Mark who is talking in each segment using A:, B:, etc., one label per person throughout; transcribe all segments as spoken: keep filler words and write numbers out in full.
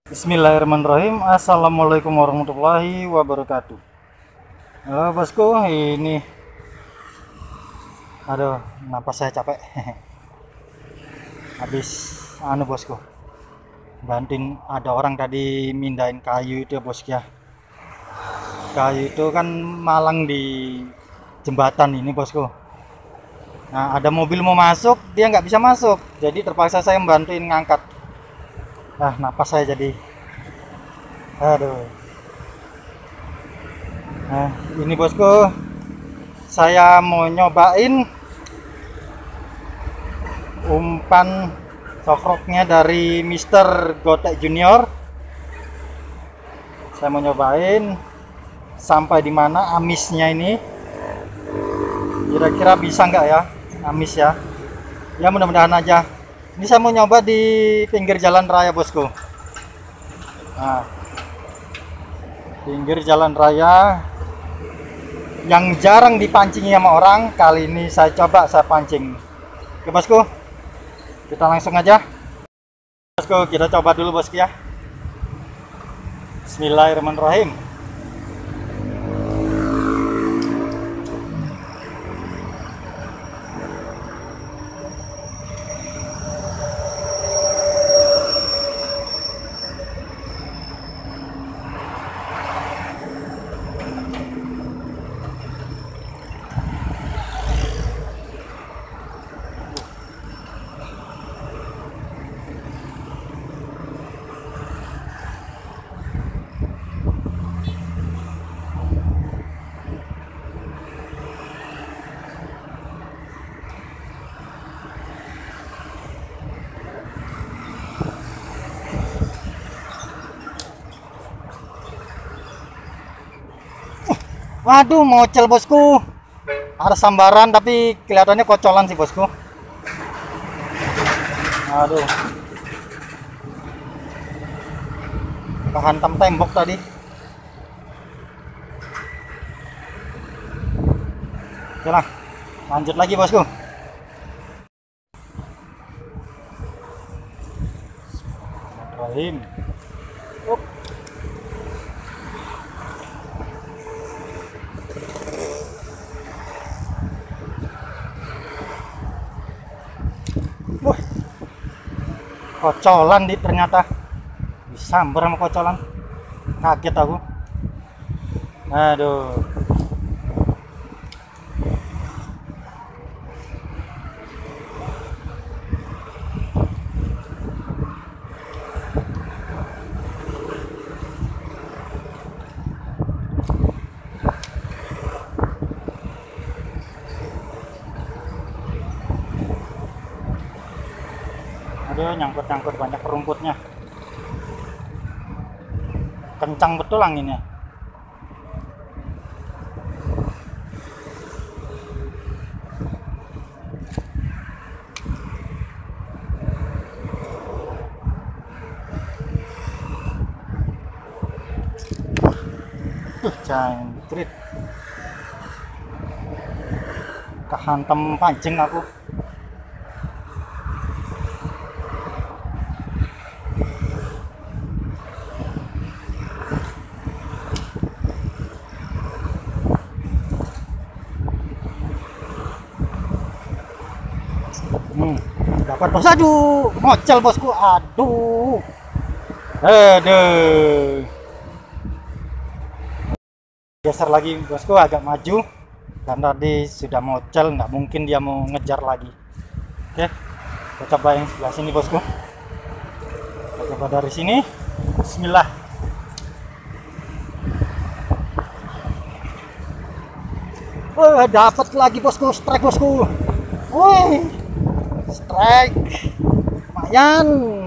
A: Bismillahirrahmanirrahim. Assalamualaikum warahmatullahi wabarakatuh. Halo bosku, ini aduh, napas saya capek. Habis anu bosku, bantuin ada orang tadi mindahin kayu itu ya bos ya. Kayu itu kan malang di jembatan ini bosku. Nah, ada mobil mau masuk, dia nggak bisa masuk, jadi terpaksa saya bantuin ngangkat. Ah, napas saya jadi aduh. Nah, ini bosku, saya mau nyobain umpan sokroknya dari Mister Gotek Junior. Saya mau nyobain sampai di mana amisnya ini. Kira-kira bisa nggak ya, amis ya? Ya mudah-mudahan aja. Ini saya mau nyoba di pinggir jalan raya bosku. Nah, pinggir jalan raya yang jarang dipancing sama orang, kali ini saya coba saya pancing. Oke bosku, kita langsung aja bosku, kita coba dulu bosku ya. Bismillahirrahmanirrahim. Waduh, mocel bosku. Ada sambaran tapi kelihatannya kocolan sih bosku. Aduh, kehantam tembok tadi. Oke lah, lanjut lagi bosku. Bismillahirrahmanirrahim. Up. Wah, kocolan di ternyata disambar sama kocolan, kaget aku. Aduh, aduh, nyangkut-nyangkut banyak rumputnya, kencang betul anginnya. Tuh, jangkrik, kehantem pancing aku. Hmm, dapat bos. Aduh, ngocel bosku. Aduh, aduh, geser lagi bosku, agak maju karena tadi sudah ngocel, nggak mungkin dia mau ngejar lagi. Oke, kita coba yang sebelah sini bosku. Kita coba dari sini. Bismillah. Wah, dapat lagi bosku, strike bosku. Woi, strike, lumayan.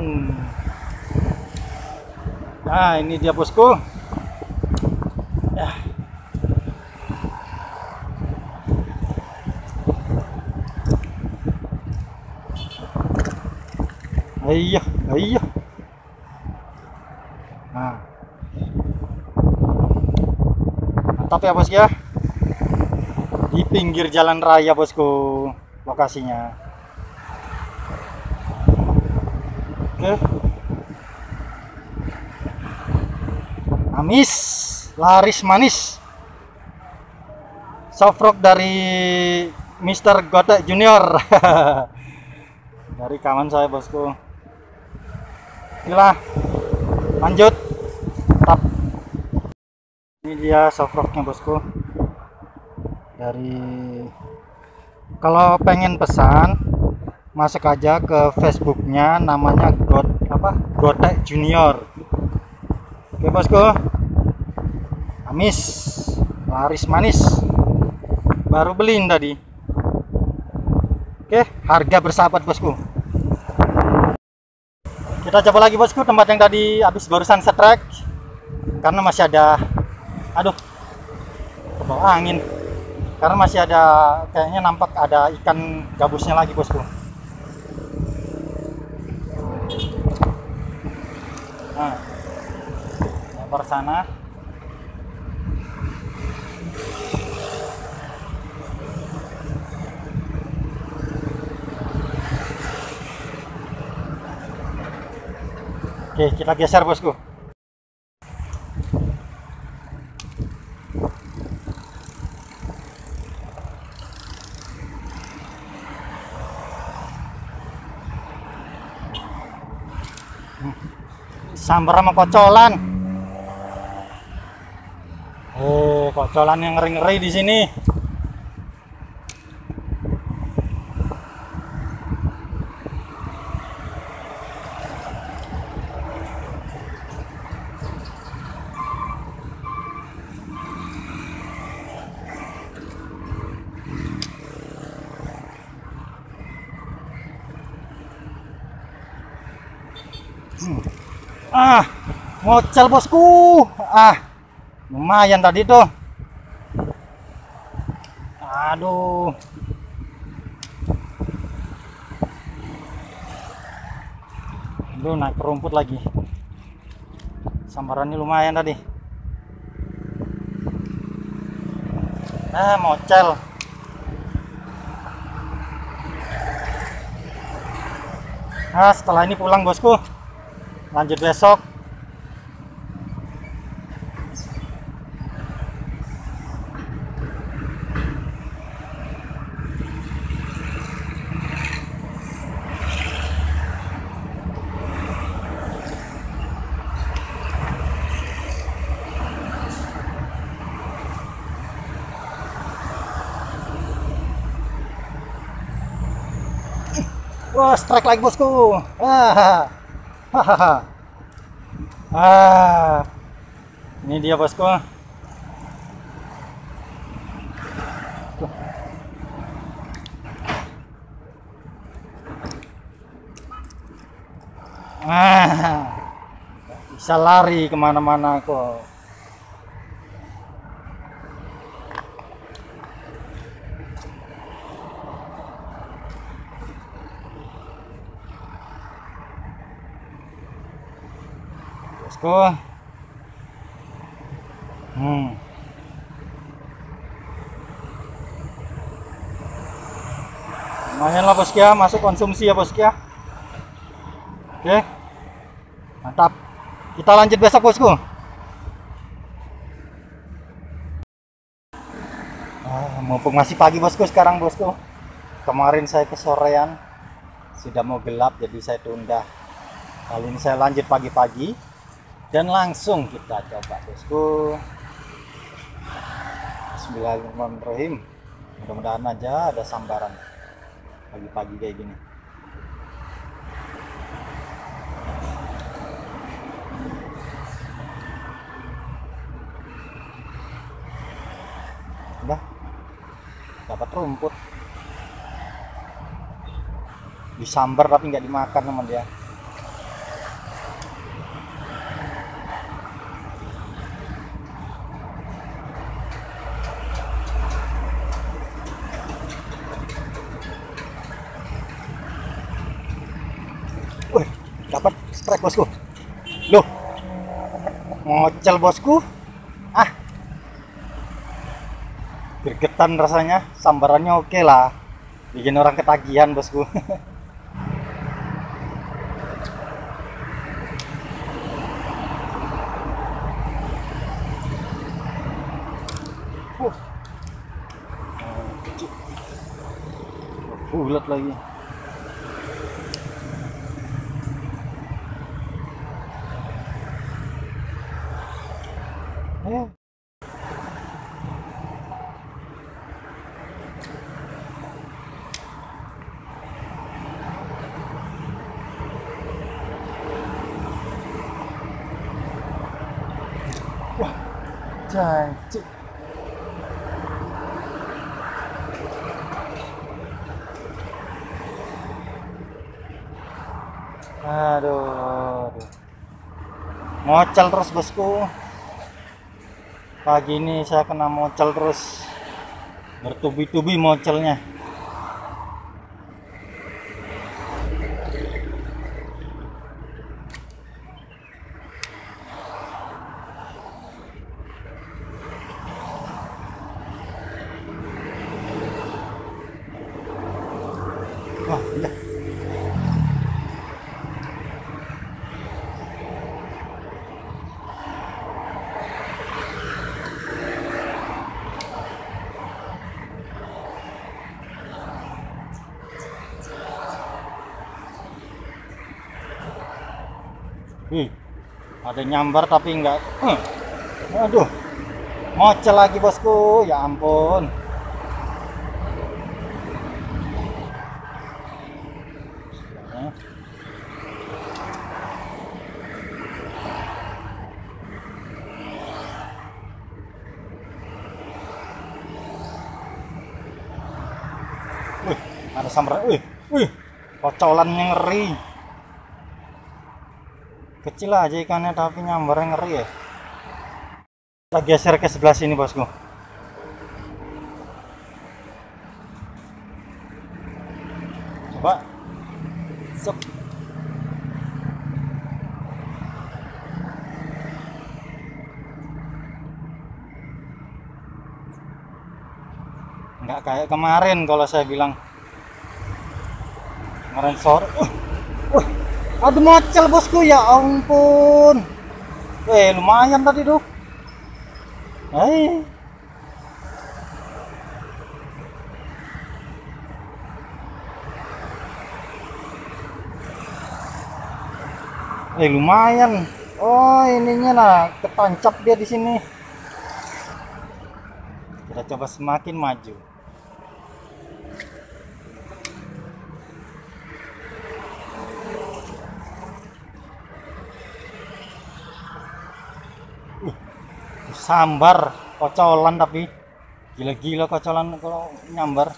A: Nah, ini dia bosku. Ya. Iya, iya. Nah, mantap ya bos ya. Di pinggir jalan raya bosku lokasinya. Oke. Amis, laris manis. Soft rock dari Mister Gotek Junior. Dari kawan saya bosku. Inilah, lanjut. Tap. Ini dia soft rocknya bosku. Dari, kalau pengen pesan masuk aja ke Facebooknya, namanya God apa Gotek Junior. Oke bosku, amis, laris manis, baru beliin tadi. Oke, harga bersahabat bosku. Kita coba lagi bosku tempat yang tadi habis barusan setrek, karena masih ada, aduh, kebawa angin, karena masih ada, kayaknya nampak ada ikan gabusnya lagi bosku. Nah, lempar sana. Oke, kita geser bosku. Sambar sama kocolan. Eh, kocolan yang ngeri-ngeri di sini. Hmm. Ah, ngocel bosku. Ah, lumayan tadi tuh. Aduh. Aduh, naik ke rumput lagi. Sambarannya lumayan tadi. Ah, mocel. Nah, setelah ini pulang bosku. Lanjut besok. Wah, strike lagi bosku. Ah, hahaha. Ah, ini dia bosku. Ah, bisa lari kemana-mana kok. Bosku. Hmm. Lumayan lah bosku ya, masuk konsumsi ya bosku ya. Oke, mantap. Kita lanjut besok bosku. Ah, mumpung masih pagi bosku sekarang bosku. Kemarin saya kesorean, sudah mau gelap jadi saya tunda. Kali ini saya lanjut pagi-pagi dan langsung kita coba bosku. Bismillahirrahmanirrahim. Mudah-mudahan aja ada sambaran pagi-pagi kayak gini. Udah dapat rumput, disambar tapi nggak dimakan sama dia. Wih, dapat strike bosku. Loh, ngocel bosku. Ah, gergetan rasanya. Sambarannya oke lah, bikin orang ketagihan bosku. bulat lagi. Eh. Wah, janji. Aduh, aduh. Ngocel terus bosku. Pagi ini saya kena mocel terus, bertubi-tubi mocelnya. Wah, udah. Wih, ada nyambar tapi enggak. Uh, aduh, mocel lagi bosku, ya ampun. Wih, ada sambar. Wih, wih, kocolannya ngeri. Kecil aja ikannya tapi nyambarnya ngeri ya. Kita geser ke sebelah sini bosku. Coba. Sep. Nggak kayak kemarin kalau saya bilang. Kemarin sore. Uh, uh. Aduh mocel bosku, ya ampun. Eh lumayan tadi tuh. Hai. Eh lumayan. Oh ininya lah ketancap dia di sini. Kita coba semakin maju. Sambar kocolan tapi gila-gila kocolan kalau nyambar.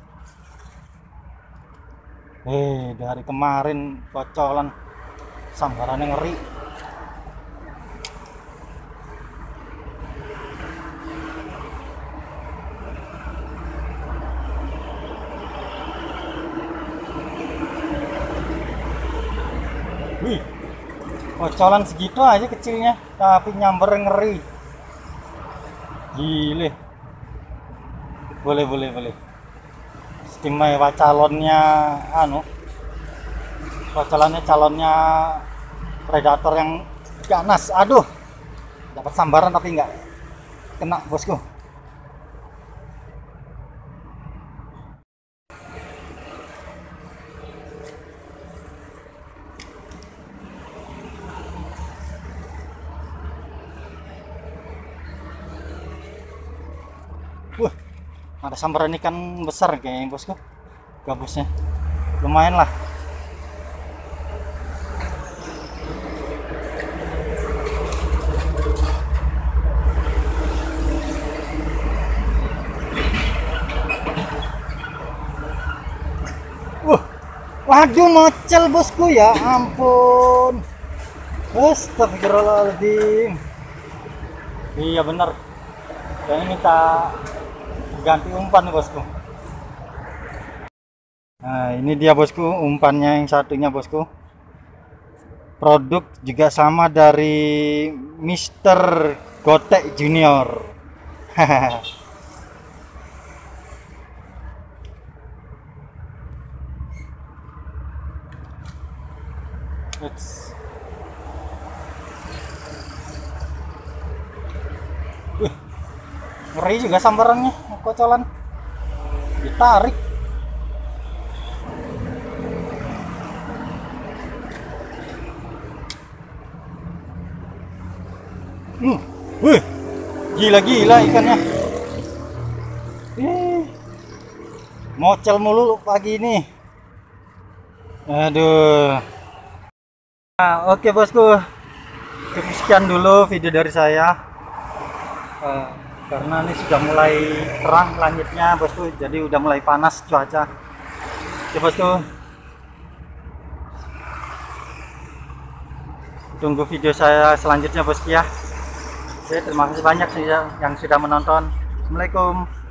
A: Eh dari kemarin kocolan sambarannya ngeri. Wih, kocolan segitu aja kecilnya tapi nyambar ngeri. Gile. Boleh boleh boleh. Istimewa calonnya anu. Kocolannya calonnya predator yang ganas. Aduh. Dapat sambaran tapi enggak kena bosku. Wah, ada sambaran ikan besar kayaknya bosku. Gabusnya lumayan lah. Wah, waduh mocel bosku, ya ampun. Astagfirullahaladzim. Iya bener, kayaknya minta ganti umpan nih bosku. Nah ini dia bosku umpannya yang satunya bosku. Produk juga sama dari Mister Gotek Junior. Wih, ngeri juga sambarannya, kocolan ditarik. Hmm. Wih, gila-gila ikannya. Ih, mocel mulu pagi ini. Aduh. Nah, oke bosku. Cukup sekian dulu video dari saya. Eh, karena ini sudah mulai terang langitnya bosku, jadi udah mulai panas cuaca. Oke bosku. Tunggu video saya selanjutnya bosku ya. Oke, terima kasih banyak yang sudah menonton. Assalamualaikum.